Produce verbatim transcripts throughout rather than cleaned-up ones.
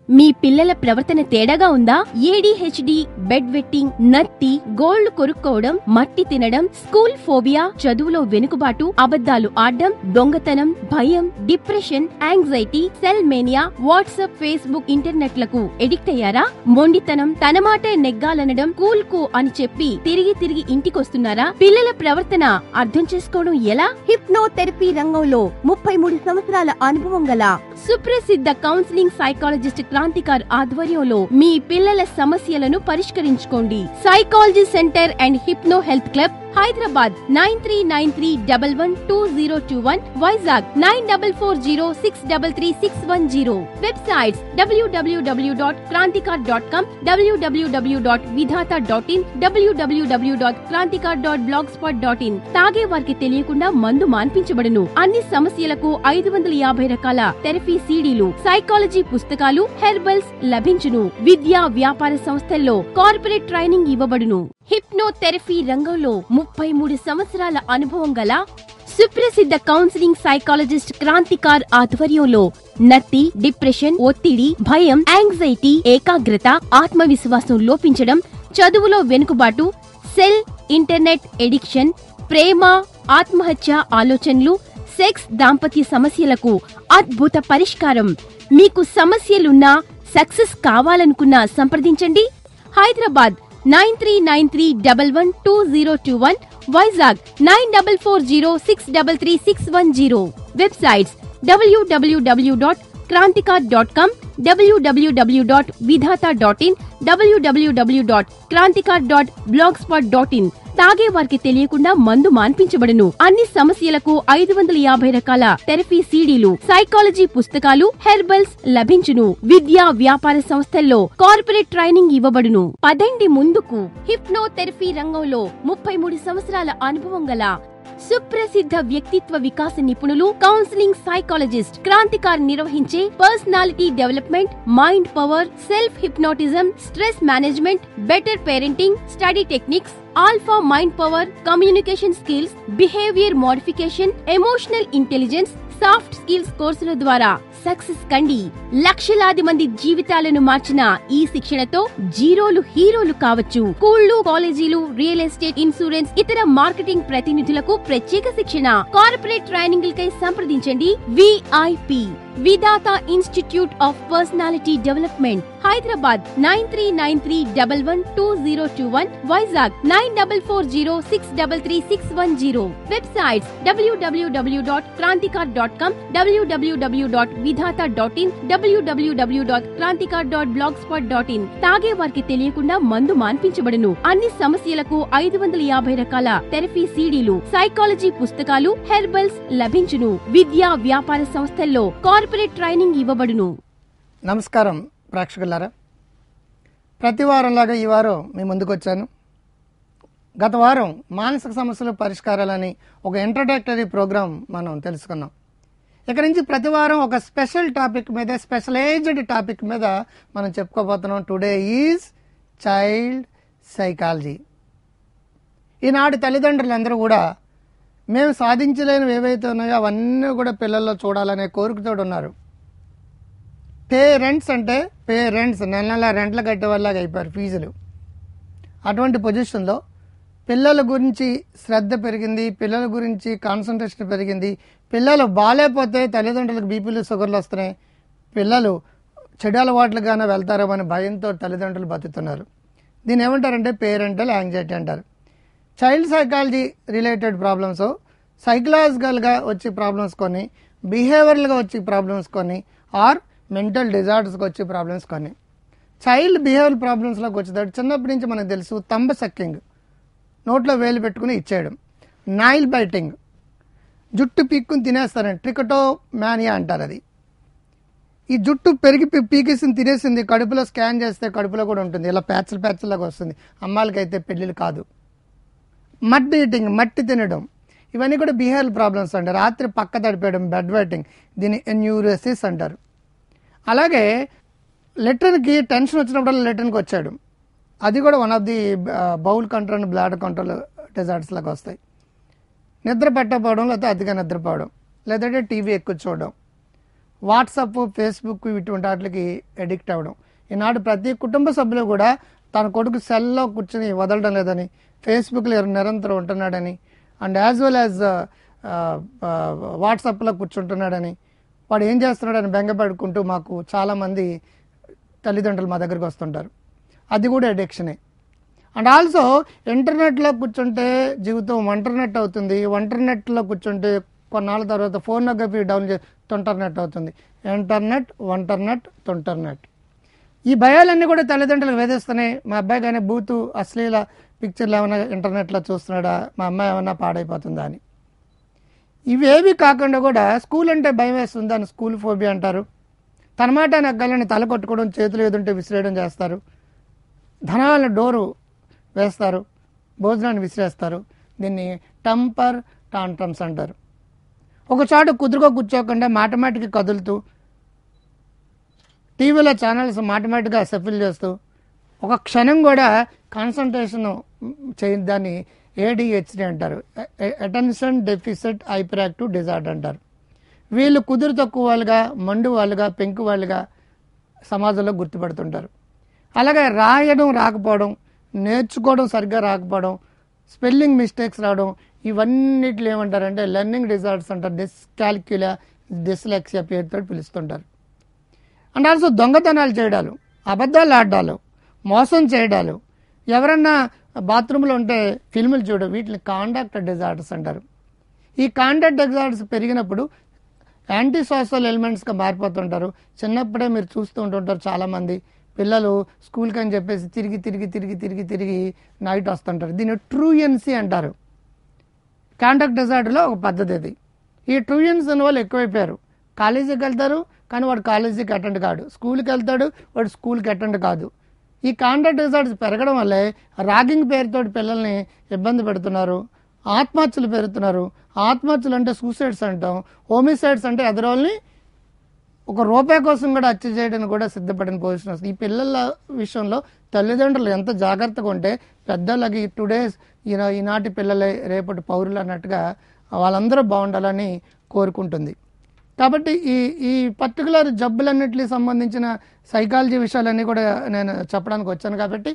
మీ పిల్లల ప్రవర్తన తేడాగా ఉందా? ఏడీహెచ్డీ, బెడ్ వెట్టింగ్, నత్తి, గోళ్లు కొరుక్కోవడం, మట్టి తినడం, స్కూల్ ఫోబియా, చదువులో వెనుకబాటు, అబద్ధాలు ఆడ్డం, దొంగతనం, భయం, depression, anxiety, cell mania, WhatsApp, Facebook, ఇంటర్నెట్లకు ఎడిక్ట్ అయ్యారా? మొండితనం, తన మాటే నెగ్గాలనడం, కూల్ కు అని చెప్పి తిరిగి తిరిగి ఇంటికొస్తున్నారా? పిల్లల ప్రవర్తన అర్థం చేసుకోవడం ఎలా? హిప్నోథెరపీ రంగంలో ముప్పై మూడు సంవత్సరాల అనుభవం గల సుప్రసిద్ధ కౌన్సిలింగ్ సైకాలజిస్ట్ క్రాంతికార్ ఆధ్వర్యంలో మీ పిల్లల సమస్యలను పరిష్కరించుకోండి. Psychology centre and hypno health club, Hyderabad nine three nine three double one two zero two one, Vizag nine double four zero six double three six one zero. Websites W W W dot Kranthikar dot com, W W W dot Vidhata dot in, W W W dot Kranthikar dot blog spot dot in. తాగే వారికి తెలియకుండా మందు మాన్పించబడును. అన్ని సమస్యలకు ఐదు వందల యాభై రకాల థెరపీ సీడీలు, సైకాలజీ పుస్తకాలు, హెర్బల్స్ లభించును. విద్యా వ్యాపార సంస్థల్లో కార్పొరేట్ ట్రైనింగ్ ఇవ్వబడును. హిప్నోథెరపీ రంగంలో ముప్పై మూడు సంవత్సరాల అనుభవం గల సుప్రసిద్ధ కౌన్సిలింగ్ సైకాలజిస్ట్ క్రాంతికార్ ఆధ్వర్యంలో నత్తి, డిప్రెషన్, ఒత్తిడి, భయం, యాంగ్జైటీ, ఏకాగ్రత, ఆత్మవిశ్వాసం లోపించడం, చదువులో వెనుకబాటు, సెల్, ఇంటర్నెట్ ఎడిక్షన్, ప్రేమ, ఆత్మహత్య ఆలోచనలు, సెక్స్, దాంపత్య సమస్యలకు అద్భుత పరిష్కారం. మీకు సమస్యలున్నా, సక్సెస్ కావాలనుకున్నా సంప్రదించండి. Hyderabad nine three nine three double one two zero two one, Vizag nine double four zero six double three six one zero. Websites W W W dot Kranthikar dot com, W W W dot Vidhata dot in, W W W dot Kranthikar dot blog spot dot in. తాగే వారికి తెలియకుండా మందు మాన్పించబడును. అన్ని సమస్యలకు ఐదు వందల యాభై రకాల థెరపీ సీడీలు, సైకాలజీ పుస్తకాలు, హెర్బల్స్ లభించును. విద్యా వ్యాపార సంస్థల్లో కార్పొరేట్ ట్రైనింగ్ ఇవ్వబడును. పదండి ముందుకు. హిప్నోథెరపీ రంగంలో ముప్పై మూడు సంవత్సరాల అనుభవం గల సుప్రసిద్ధ వ్యక్తిత్వ వికాస నిపుణులు, కౌన్సిలింగ్ సైకాలజిస్ట్ క్రాంతికార్ నిర్వహించే personality development, mind power, self hypnotism, stress management, better parenting, study techniques, alpha mind power, communication skills, behaviour modification, emotional intelligence, soft skills కోర్సుల ద్వారా సక్సెస్ కండి. లక్షలాది మంది జీవితాలను మార్చిన ఈ శిక్షణతో జీరోలు హీరోలు కావచ్చు. స్కూళ్లు, కాలేజీలు, రియల్ ఎస్టేట్, ఇన్సూరెన్స్, ఇతర మార్కెటింగ్ ప్రతినిధులకు ప్రత్యేక శిక్షణ. కార్పొరేట్ ట్రైనింగ్లకై సంప్రదించండి. VIP Vidhata institute of personality development, Hyderabad nine three nine three double one two zero two one, Vizag nine double four zero six double three six one zero. Websites W W W dot Kranthikar dot com, W W W dot Vidhata dot in, W W W dot Kranthikar dot blog spot dot in. తాగే వారికి తెలియకుండా మందు మాన్పించబడును. అన్ని సమస్యలకు ఐదు వందల యాభై రకాల థెరపీ సీడీలు, సైకాలజీ పుస్తకాలు, హెర్బల్స్ లభించును. విద్యా వ్యాపార సంస్థల్లో కార్పొరేట్ ట్రైనింగ్ ఇవ్వబడును. నమస్కారం ప్రేక్షకులారా, ప్రతి వారంలాగా ఈ వారం మీ ముందుకు వచ్చాను. గత వారం మానసిక సమస్యల పరిష్కారాలని ఒక ఇంట్రడక్టరీ ప్రోగ్రాం మనం తెలుసుకున్నాం. ఇక్కడ నుంచి ప్రతి వారం ఒక స్పెషల్ టాపిక్ మీద, స్పెషలైజ్డ్ టాపిక్ మీద మనం చెప్పుకోబోతున్నాం. Today is child psychology. ఈనాటి తల్లిదండ్రులందరూ కూడా మేము సాధించలేనివి ఏవైతే ఉన్నాయో అవన్నీ కూడా పిల్లల్లో చూడాలనే కోరికతో ఉన్నారు. పేరెంట్స్ అంటే పేరెంట్స్ నెల నెల రెంట్లు కట్టే వాళ్ళగా అయిపోయారు ఫీజులు. అటువంటి పొజిషన్లో పిల్లల గురించి శ్రద్ధ పెరిగింది, పిల్లల గురించి కాన్సన్ట్రేషన్ పెరిగింది. పిల్లలు బాగాలేకపోతే తల్లిదండ్రులకు బీపీలు, షుగర్లు వస్తున్నాయి, పిల్లలు చెడు అలవాట్లుగానే వెళ్తారేమని భయంతో తల్లిదండ్రులు బతుకుతున్నారు. దీన్ని ఏమంటారంటే పేరెంటల్ యాంగ్జైటీ అంటారు. చైల్డ్ సైకాలజీ రిలేటెడ్ ప్రాబ్లమ్స్, సైకలాజికల్గా వచ్చే ప్రాబ్లమ్స్ కొన్ని, బిహేవియరల్గా వచ్చే ప్రాబ్లమ్స్ కొన్ని, ఆర్ మెంటల్ డిజార్డర్స్కి వచ్చే ప్రాబ్లమ్స్ కొన్ని. చైల్డ్ బిహేవియర్ ప్రాబ్లమ్స్లోకి వచ్చేటప్పుడు చిన్నప్పటి నుంచి మనకు తెలుసు తంబ సక్కింగ్, నోట్లో వేలు పెట్టుకుని ఇచ్చేయడం, నైల్ బైటింగ్, జుట్టు పీక్కుని తినేస్తారండి, ట్రికటో మ్యానియా అంటారు. అది ఈ జుట్టు పెరిగి పీకేసింది తినేసింది కడుపులో స్కాన్ చేస్తే కడుపులో కూడా ఉంటుంది, ఇలా ప్యాచ్లు ప్యాచ్లాగా వస్తుంది. అమ్మాయిలకైతే పెళ్ళిళ్ళు కాదు. మట్టి ఈటింగ్, మట్టి తినడం, ఇవన్నీ కూడా బిహేవియర్ ప్రాబ్లమ్స్ అంటారు. రాత్రి పక్క తడిపేయడం, బెడ్ వెట్టింగ్, దీన్ని ఎన్యూరోసిస్ అంటారు. అలాగే లెట్రిన్కి టెన్షన్ వచ్చినప్పుడు లెట్రిన్కి వచ్చాడు, అది కూడా one of the bowel control, bladder control disorders లాగా వస్తాయి. నిద్ర పట్టకపోవడం, లేకపోతే అతిగా నిద్రపోవడం, లేదంటే టీవీ ఎక్కువ చూడడం, వాట్సాప్, ఫేస్బుక్ ఇటువంటి వాటికి అడిక్ట్ అవ్వడం. ఈనాడు ప్రతి కుటుంబ సభ్యులు కూడా తన కొడుకు సెల్లో కూర్చొని వదలడం లేదని, ఫేస్బుక్లో నిరంతరం ఉంటున్నాడని, అండ్ యాజ్ వెల్ యాజ్ వాట్సాప్లో కూర్చుంటున్నాడని, వాడు ఏం చేస్తున్నాడని బెంగపడుకుంటూ మాకు చాలామంది తల్లిదండ్రులు మా దగ్గరికి వస్తుంటారు. అది కూడా అడిక్షనే. అండ్ ఆల్సో ఇంటర్నెట్లో కూర్చుంటే జీవితం వంటర్నెట్ అవుతుంది. వంటర్నెట్లో కూర్చుంటే కొన్నాళ్ళ తర్వాత ఫోనోగ్రఫీ డౌన్ చే తొంటర్నెట్ అవుతుంది. ఇంటర్నెట్, వంటర్నెట్, తొంటర్నెట్. ఈ భయాలన్నీ కూడా తల్లిదండ్రులకు వేధిస్తున్నాయి. మా అబ్బాయి కానీ బూతు అశ్లీల పిక్చర్లు ఏమైనా ఇంటర్నెట్లో చూస్తున్నాడా, మా అమ్మాయి ఏమైనా పాడైపోతుందా అని. ఇవేవి కాకుండా కూడా స్కూల్ అంటే భయం వేస్తుంది అని స్కూల్ ఫోబియా అంటారు. తన మాట నెగ్గాలని తల కొట్టుకోవడం, చేతులు ఏదుంటే విసిరేయడం చేస్తారు. ధనాల డోరు వేస్తారు, భోజనాన్ని విసిరేస్తారు. దీన్ని టెంపర్ టాంట్రమ్స్ అంటారు. ఒక చోట కుదురుగా కూర్చోకుండా మాటమాటికి కదులుతూ, టీవీలో ఛానల్స్ మాటమాటిగా షఫిల్ చేస్తూ, ఒక క్షణం కూడా కాన్సన్ట్రేషన్ చేయని దాన్ని ఏడిహెచ్డి అంటారు. Attention deficit hyperactive disorder అంటారు. వీళ్ళు కుదురు తక్కువ వాళ్ళుగా, మండు వాళ్ళుగా, పెంకు వాళ్ళుగా సమాజంలో గుర్తుపడుతుంటారు. అలాగే రాయడం రాకపోవడం, నేర్చుకోవడం సరిగ్గా రాకపోవడం, స్పెల్లింగ్ మిస్టేక్స్ రావడం, ఇవన్నిట్లు ఏమంటారంటే లెర్నింగ్ డిజార్డర్స్ అంటారు. డిస్కాల్క్యులా, డిస్లెక్సియా పేరుతో పిలుస్తుంటారు. అండ్ ఆల్సో దొంగతనాలు చేయడాలు, అబద్ధాలు ఆడాలు, మోసం చేయడాలు, ఎవరన్నా బాత్రూంలో ఉంటే ఫిల్ములు చూడడం, వీటిని కాండక్ట్ డిజార్డర్స్ అంటారు. ఈ కాండక్ట్ డిజార్డర్స్ పెరిగినప్పుడు యాంటీ సోషల్ ఎలిమెంట్స్గా మారిపోతుంటారు. చిన్నప్పుడే మీరు చూస్తూ ఉంటుంటారు చాలామంది పిల్లలు స్కూల్కి అని చెప్పేసి తిరిగి తిరిగి తిరిగి తిరిగి తిరిగి నైట్ వస్తుంటారు. దీన్ని ట్రూయన్సీ అంటారు. కాండక్ట్ డిజార్డర్లో ఒక పద్ధతి ఇది. ఈ ట్రూయన్స్ అనే వాళ్ళు ఎక్కువైపోయారు. కాలేజీకి వెళ్తారు కానీ వాడు కాలేజీకి అటెండ్ కాడు, స్కూల్కి వెళ్తాడు వాడు స్కూల్కి అటెండ్ కాదు. ఈ కాండక్ట్ డిజార్డర్స్ పెరగడం వల్లే ర్యాగింగ్ పేరుతో పిల్లల్ని ఇబ్బంది పెడుతున్నారు, ఆత్మహత్యలు పెరుగుతున్నారు. ఆత్మహత్యలు అంటే సూసైడ్స్ అంటాం, హోమిసైడ్స్ అంటే ఎదరోల్ని ఒక రూపాయి కోసం కూడా హత్య చేయడానికి కూడా సిద్ధపడిన పొజిషన్ వస్తుంది. ఈ పిల్లల విషయంలో తల్లిదండ్రులు ఎంత జాగ్రత్తగా ఉంటే పెద్దలకి టుడేస్ ఈయన ఈనాటి పిల్లలే రేపటి పౌరులు అన్నట్టుగా వాళ్ళందరూ బాగుండాలని కోరుకుంటుంది. కాబట్టి ఈ ఈ పర్టికులర్ జబ్బులన్నిటికి సంబంధించిన సైకాలజీ విషయాలన్నీ కూడా నేను చెప్పడానికి వచ్చాను. కాబట్టి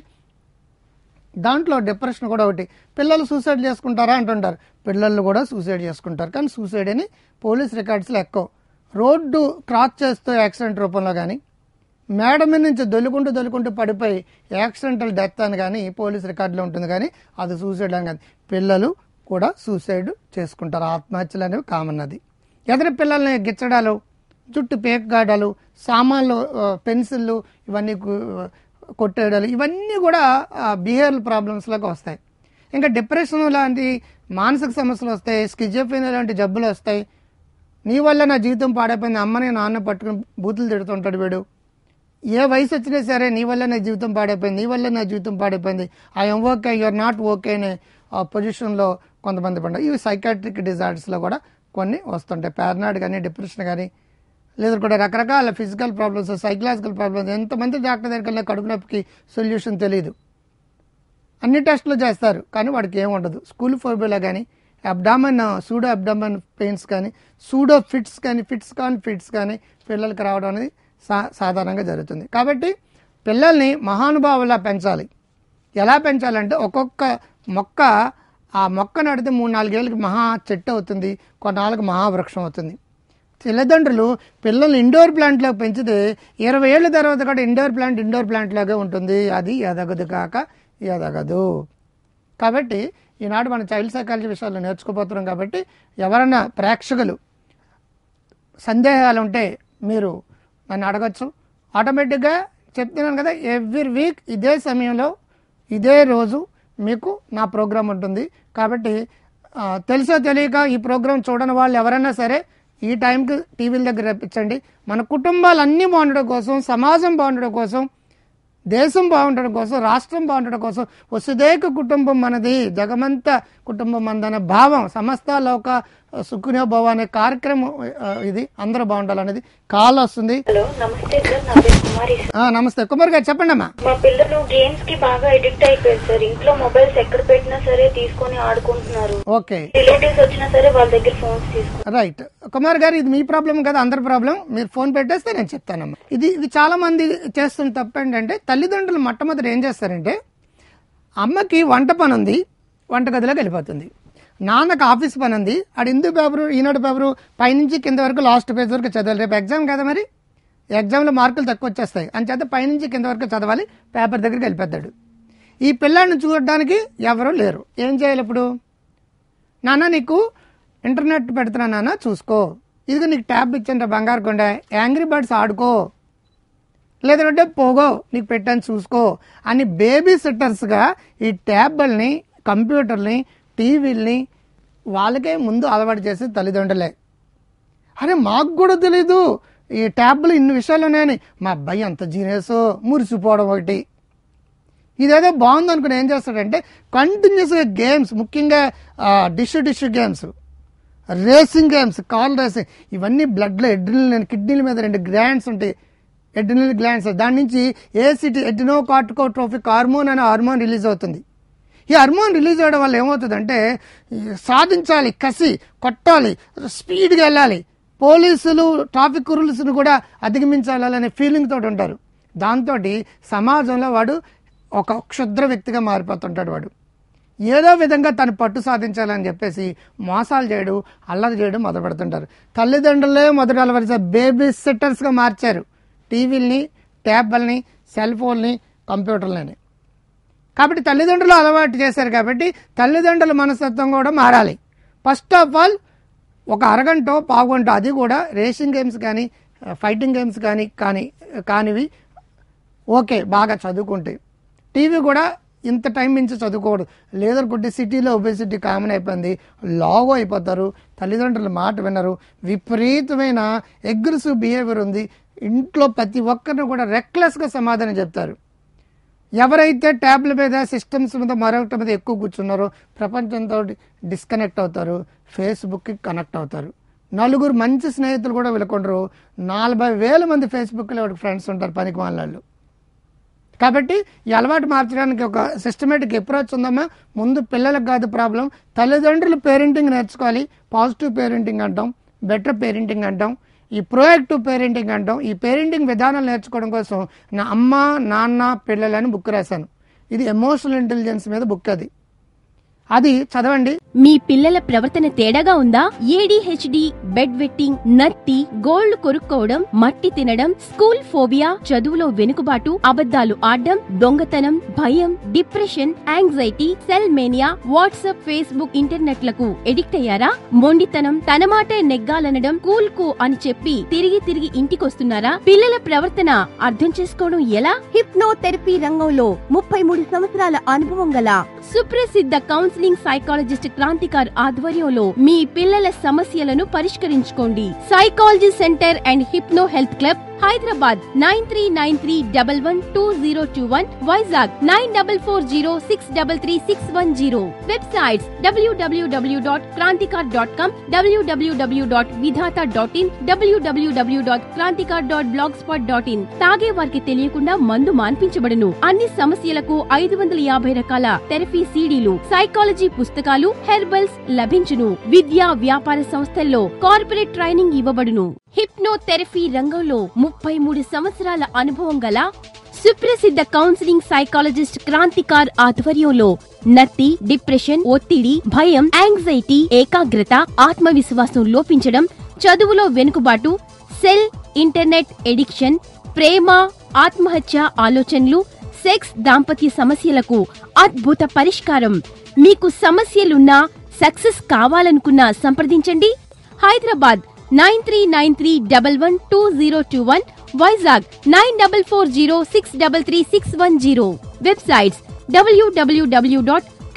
దాంట్లో డిప్రెషన్ కూడా ఒకటి. పిల్లలు సూసైడ్ చేసుకుంటారా అంటుంటారు. పిల్లలు కూడా సూసైడ్ చేసుకుంటారు, కానీ సూసైడ్ అని పోలీస్ రికార్డ్స్లో ఎక్కువ. రోడ్డు క్రాస్ చేస్తూ యాక్సిడెంట్ రూపంలో కానీ, మేడ మీద నుంచి దొలుకుంటూ దొలుకుంటూ పడిపోయి యాక్సిడెంటల్ డెత్ అని కానీ పోలీస్ రికార్డులో ఉంటుంది, కానీ అది సూసైడ్ అని కాదు. పిల్లలు కూడా సూసైడ్ చేసుకుంటారు. ఆత్మహత్యలు అనేవి కామన్. అది ఎదురు పిల్లల్ని గిచ్చడాలు, జుట్టు పేకగాడాలు, సామాన్లు, పెన్సిళ్ళు ఇవన్నీ కొట్టేయడాలు, ఇవన్నీ కూడా బిహేవియరల్ ప్రాబ్లమ్స్లోకి వస్తాయి. ఇంకా డిప్రెషన్ లాంటి మానసిక సమస్యలు వస్తాయి, స్కిజోఫ్రెనియా లాంటి జబ్బులు వస్తాయి. నీ వల్ల నా జీవితం పాడైపోయింది, అమ్మని నాన్న పట్టుకుని బూతులు తిడుతుంటాడు వీడు. ఏ వయసు వచ్చినా సరే నీ వల్ల నా జీవితం పాడైపోయింది, నీ వల్ల నా జీవితం పాడైపోయింది, I'm okay, you're not okay అనే పొజిషన్లో కొంతమంది పడ్డారు. ఇవి సైకాట్రిక్ డిజార్డర్స్లో కూడా కొన్ని వస్తుంటాయి. పారనాయిడ్ కానీ, డిప్రెషన్ కానీ, లేదా కూడా రకరకాల ఫిజికల్ ప్రాబ్లమ్స్, సైకలాజికల్ ప్రాబ్లమ్స్. ఎంతమంది డాక్టర్ దగ్గరికి వెళ్ళినా కడుపు నొప్పికి సొల్యూషన్ తెలియదు. అన్ని టెస్టులు చేస్తారు కానీ వాడికి ఏముండదు. స్కూల్ ఫోబియాలో కానీ, అబ్డామన్ సూడో అబ్డామన్ పెయిన్స్ కానీ, సూడో ఫిట్స్ కానీ, ఫిట్స్ కానీ ఫిట్స్ కానీ పిల్లలకి రావడం అనేది సా సాధారణంగా జరుగుతుంది. కాబట్టి పిల్లల్ని మహానుభావులా పెంచాలి. ఎలా పెంచాలంటే ఒక్కొక్క మొక్క, ఆ మొక్క నడితే మూడు నాలుగేళ్ళకి మహా చెట్టు అవుతుంది, కొన్నాళ్ళకి మహావృక్షం అవుతుంది. తల్లిదండ్రులు పిల్లల్ని ఇండోర్ ప్లాంట్లో పెంచితే ఇరవై ఏళ్ళ తర్వాత కూడా ఇండోర్ ప్లాంట్ ఇండోర్ ప్లాంట్లాగే ఉంటుంది. అది ఎదగదు కాక ఎదగదు. కాబట్టి ఈనాడు మన చైల్డ్ సైకాలజీ విషయాలు నేర్చుకోబోతున్నాం. కాబట్టి ఎవరైనా ప్రేక్షకులు సందేహాలు ఉంటే మీరు నన్ను అడగచ్చు. ఆటోమేటిక్గా చెప్తున్నాను కదా, ఎవ్రీ వీక్ ఇదే సమయంలో ఇదే రోజు మీకు నా ప్రోగ్రాం ఉంటుంది. కాబట్టి తెలుసో తెలియక ఈ ప్రోగ్రాం చూడని వాళ్ళు ఎవరైనా సరే ఈ టైంకి టీవీల దగ్గర రప్పించండి. మన కుటుంబాలు అన్నీ బాగుండడం కోసం, సమాజం బాగుండడం కోసం, దేశం బాగుండడం కోసం, రాష్ట్రం బాగుండడం కోసం, వసుదైక కుటుంబం మనది, జగమంత కుటుంబం మనదన్న భావం, సమస్త లోక సుఖినో భవ అనే కార్యక్రమం ఇది, అందరూ బాగుండాలనేది. కాల్ వస్తుంది. హలో, నమస్తే సార్, నా పేరు కుమారి. నమస్తే కుమార్ గారు, చెప్పండి అమ్మా. మా పిల్లలు గేమ్స్ కి బాగా అడిక్ట్ అయిపోయారు సార్. ఇంట్లో మొబైల్స్ ఎక్కడ పెట్టినా సరే తీసుకొని ఆడుకుంటున్నారు. ఓకే, రిలేటివ్స్ వచ్చినా సరే వాళ్ళ దగ్గర ఫోన్స్ తీసుకుంటారు. రైట్ కుమార్ గారు, ఇది మీ ప్రాబ్లం కదా, అందరి ప్రాబ్లం. మీరు ఫోన్ పెట్టేస్తే నేను చెప్తానమ్మా. ఇది ఇది చాలా మంది చేస్తున్న తప్పు ఏంటంటే, తల్లిదండ్రులు మొట్టమొదటి ఏం చేస్తారంటే, అమ్మకి వంట పని ఉంది, వంటగదిలోకి వెళ్ళిపోతుంది. నాన్నకు ఆఫీస్ పని ఉంది, ఆడు హిందూ పేపరు, ఈనాడు పేపరు పైనుంచి కింద వరకు లాస్ట్ పేజ్ వరకు చదవాలి. రేపు ఎగ్జామ్ కదా, మరి ఎగ్జామ్లో మార్కులు తక్కువ వచ్చేస్తాయి అని చేత పైనుంచి కింద వరకు చదవాలి, పేపర్ దగ్గరికి వెళ్ళిపోతాడు. ఈ పిల్లాడిని చూడడానికి ఎవరూ లేరు. ఏం చేయాలి ఇప్పుడు? నాన్న నీకు ఇంటర్నెట్ పెడుతున్నా నాన్న, చూసుకో, ఇదిగో నీకు ట్యాబ్ ఇచ్చాను బంగారు కొండ, యాంగ్రీ బర్డ్స్ ఆడుకో, లేదంటే పోగో నీకు పెట్టాను చూసుకో అని బేబీ సిట్టర్స్గా ఈ ట్యాబ్లని, కంప్యూటర్ని, టీవీల్ని వాళ్ళకే ముందు అలవాటు చేసే తల్లిదండ్రులే. అరే మాకు కూడా తెలీదు ఈ ట్యాబ్లు ఇన్ని విషయాలు ఉన్నాయని. మా అబ్బాయి అంత జీనియస్, మురిసిపోవడం ఒకటి. ఇదేదో బాగుంది అనుకుని ఏం చేస్తాడంటే, కంటిన్యూస్గా గేమ్స్, ముఖ్యంగా dish dish games, racing games, car racing, ఇవన్నీ బ్లడ్లో ఎడ్రినల్, కిడ్నీల మీద రెండు గ్లాండ్స్ ఉంటాయి, ఎడ్రినల్ గ్లాండ్స్. దాని నుంచి ఏసిటీ, ఎడ్రినోకార్టికోట్రోఫిక్ హార్మోన్ అనే హార్మోన్ రిలీజ్ అవుతుంది. ఈ హార్మోన్ రిలీజ్ అవ్వడం వల్ల ఏమవుతుందంటే, సాధించాలి, కసి, కొట్టాలి, స్పీడ్గా వెళ్ళాలి, పోలీసులు ట్రాఫిక్ రూల్స్ను కూడా అధిగమించాలనే ఫీలింగ్ తోటి ఉంటారు. దాంతో సమాజంలో వాడు ఒక క్షుద్ర వ్యక్తిగా మారిపోతుంటాడు. వాడు ఏదో విధంగా తను పట్టు సాధించాలని చెప్పేసి మోసాలు చేయడం, అల్లరి చేయడం మొదలు పెడుతుంటారు. తల్లిదండ్రులే మొదటి అలవరిసే బేబీ సిట్టర్స్గా మార్చారు టీవీలని, ట్యాబ్లని, సెల్ ఫోన్ని, కంప్యూటర్లని. కాబట్టి తల్లిదండ్రులు అలవాటు చేశారు. కాబట్టి తల్లిదండ్రుల మనస్తత్వం కూడా మారాలి. ఫస్ట్ ఆఫ్ ఆల్ ఒక అరగంట పావుగంట, అది కూడా రేసింగ్ గేమ్స్ కానీ ఫైటింగ్ గేమ్స్ కానీ కానీ కానివి ఓకే, బాగా చదువుకుంటే. టీవీ కూడా ఇంత టైం నుంచి చదువుకోవడం లేదనుకుంటే సిటీలో ఒబేసిటీ కామన్ అయిపోయింది, లాగో అయిపోతారు, తల్లిదండ్రుల మాట వినరు, విపరీతమైన అగ్రెసివ్ బిహేవియర్ ఉంది. ఇంట్లో ప్రతి ఒక్కరిని కూడా రెక్లెస్గా సమాధానం చెప్తారు. ఎవరైతే ట్యాబ్ల మీద, సిస్టమ్స్ మీద, మరొకటి మీద ఎక్కువ కూర్చున్నారో ప్రపంచంతో డిస్కనెక్ట్ అవుతారు, ఫేస్బుక్కి కనెక్ట్ అవుతారు. నలుగురు మంచి స్నేహితులు కూడా వెళ్ళకుండరు. నలభై వేల మంది ఫేస్బుక్లో వాడికి ఫ్రెండ్స్ ఉంటారు, పనికి వాళ్ళు. కాబట్టి ఈ అలవాటు మార్చడానికి ఒక సిస్టమేటిక్ అప్రోచ్ ఉందమ్మా. ముందు పిల్లలకు కాదు ప్రాబ్లం, తల్లిదండ్రులు పేరెంటింగ్ నేర్చుకోవాలి. పాజిటివ్ పేరెంటింగ్ అంటాం, బెటర్ పేరెంటింగ్ అంటాం, ఈ ప్రోయాక్టివ్ పేరెంటింగ్ అంటాం. ఈ పేరెంటింగ్ విధానాలు నేర్చుకోవడం కోసం నా అమ్మ, నాన్న, పిల్లలని బుక్ రాశాను. ఇది ఎమోషనల్ ఇంటెలిజెన్స్ మీద బుక్. అది అది చదవండి. మీ పిల్లల ప్రవర్తన తేడాగా ఉందా? ఏడీహెచ్డీ, బెడ్ వెట్టింగ్, నత్తి, గోళ్లు కొరుక్కోవడం, మట్టి తినడం, స్కూల్ ఫోబియా, చదువులో వెనుకబాటు, అబద్దాలు ఆడడం, దొంగతనం, భయం, depression, anxiety, cell mania, WhatsApp, Facebook, ఇంటర్నెట్లకు ఎడిక్ట్ అయ్యారా? మొండితనం, తన మాటే నెగ్గాలనడం, కూల్ కు అని చెప్పి తిరిగి తిరిగి ఇంటికొస్తున్నారా? పిల్లల ప్రవర్తన అర్థం చేసుకోవడం ఎలా? హిప్నోథెరపీ రంగంలో ముప్పై మూడు సంవత్సరాల అనుభవం గల సుప్రసిద్ధ కౌన్సిలింగ్ సైకాలజిస్ట్ క్రాంతికార్ ఆధ్వర్యంలో మీ పిల్లల సమస్యలను పరిష్కరించుకోండి. Psychology centre and hypno health club, Hyderabad nine three nine three double one two zero two one, Vizag nine double four zero six double three six one zero. Websites W W W dot Kranthikar dot com, W W W dot Vidhata dot in, W W W dot Kranthikar dot blog spot dot in. తాగే వారికి తెలియకుండా మందు మాన్పించబడును. అన్ని సమస్యలకు ఐదు వందల యాభై రకాల థెరపీ సీడీలు, సైకాలజీ పుస్తకాలు, హెర్బల్స్ లభించును. విద్యా వ్యాపార సంస్థల్లో కార్పొరేట్ ట్రైనింగ్ ఇవ్వబడును. హిప్నోథెరపీ రంగంలో ముప్పై మూడు సంవత్సరాల అనుభవం గల సుప్రసిద్ధ కౌన్సిలింగ్ సైకాలజిస్ట్ క్రాంతికార్ ఆధ్వర్యంలో నత్తి, డిప్రెషన్, ఒత్తిడి, భయం, యాంగ్జైటీ, ఏకాగ్రత, ఆత్మవిశ్వాసం లోపించడం, చదువులో వెనుకబాటు, సెల్, ఇంటర్నెట్ ఎడిక్షన్, ప్రేమ, ఆత్మహత్య ఆలోచనలు, సెక్స్, దాంపత్య సమస్యలకు అద్భుత పరిష్కారం. మీకు సమస్యలున్నా, సక్సెస్ కావాలనుకున్నా సంప్రదించండి. Hyderabad nine three nine three double one two zero two one, Vizag nine double four zero six double three six one zero. Websites W W W dot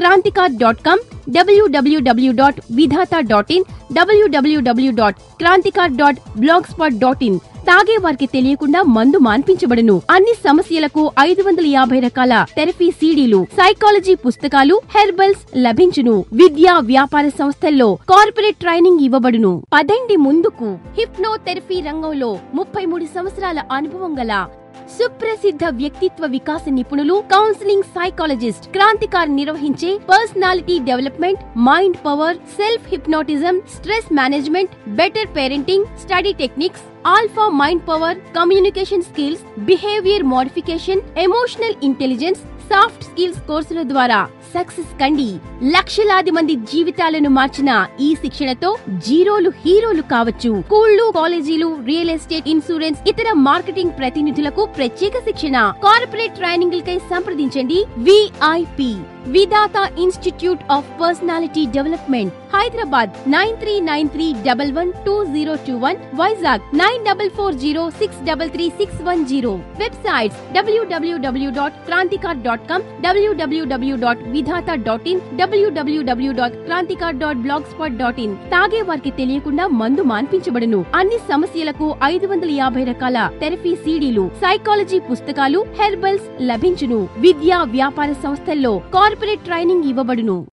Kranthikar dot com, W W W dot Vidhata dot in, W W W dot Kranthikar dot blog spot dot in. తాగే వారికి తెలియకుండా మందు మాన్పించబడును. అన్ని సమస్యలకు ఐదు వందల యాభై రకాల థెరపీ సీడీలు, సైకాలజీ పుస్తకాలు, హెర్బల్స్ లభించును. విద్యా వ్యాపార సంస్థల్లో కార్పొరేట్ ట్రైనింగ్ ఇవ్వబడును. పదండి ముందుకు. హిప్నోథెరపీ రంగంలో ముప్పై మూడు సంవత్సరాల అనుభవం గల సుప్రసిద్ధ వ్యక్తిత్వ వికాస నిపుణులు, కౌన్సిలింగ్ సైకాలజిస్ట్ క్రాంతికార్ నిర్వహించే personality development, mind power, self hypnotism, stress management, better parenting, study techniques, alpha mind power, communication skills, behaviour modification, emotional intelligence, soft skills కోర్సుల ద్వారా సక్సెస్ కండి. లక్షలాది మంది జీవితాలను మార్చిన ఈ శిక్షణతో జీరోలు హీరోలు కావచ్చు. స్కూళ్లు, కాలేజీలు, రియల్ ఎస్టేట్, ఇన్సూరెన్స్, ఇతర మార్కెటింగ్ ప్రతినిధులకు ప్రత్యేక శిక్షణ. కార్పొరేట్ ట్రైనింగ్లకై సంప్రదించండి. VIP Vidhata institute of personality development, Hyderabad nine three nine three double one two zero two one, Vizag nine double four zero six double three six one zero. Websites W W W dot Kranthikar dot com, W W W dot Vidhata dot in, W W W dot Kranthikar dot blog spot dot in. తాగే వారికి తెలియకుండా మందు మాన్పించబడును. అన్ని సమస్యలకు ఐదు వందల యాభై రకాల థెరపీ సీడీలు, సైకాలజీ పుస్తకాలు, హెర్బల్స్ లభించును. విద్యా వ్యాపార సంస్థల్లో కార్పొరేట్ ట్రైనింగ్ ఇవ్వబడును.